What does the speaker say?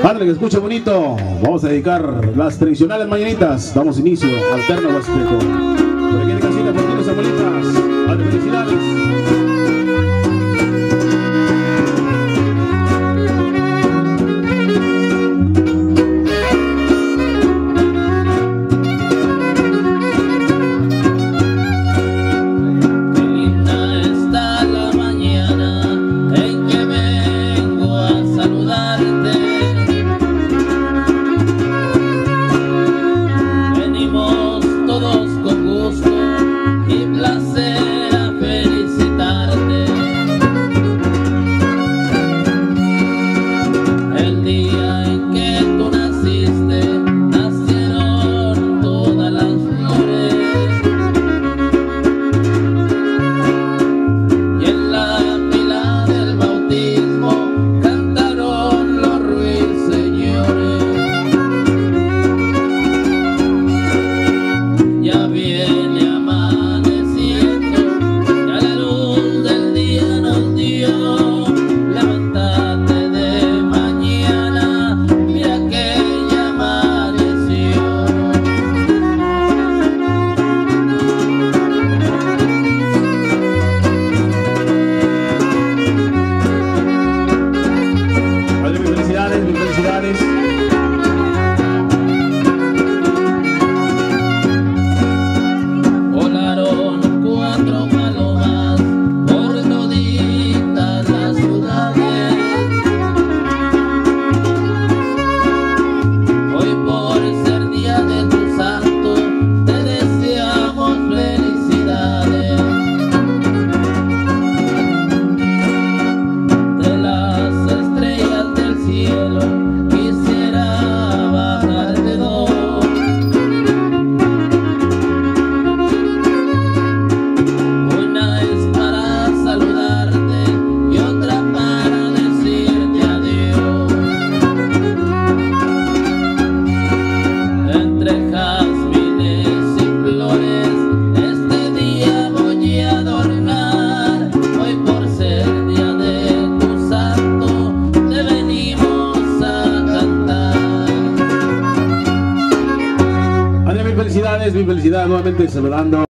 Padre, que escuche bonito. Vamos a dedicar las tradicionales mañanitas. Damos inicio al terno huasteco. Por aquí en casita, por ti, las abuelitas. Padre, felicidades. Volaron 4 palomas por toditas las ciudades. Hoy por ser día de tu santo te deseamos felicidades. De las estrellas del cielo quisiera bajarte dos. Una es para saludarte y otra para decirte adiós. Entre jazmines y flores este día voy a adornar. Hoy por ser día de tu santo te venimos a cantar. Mil felicidades nuevamente saludando.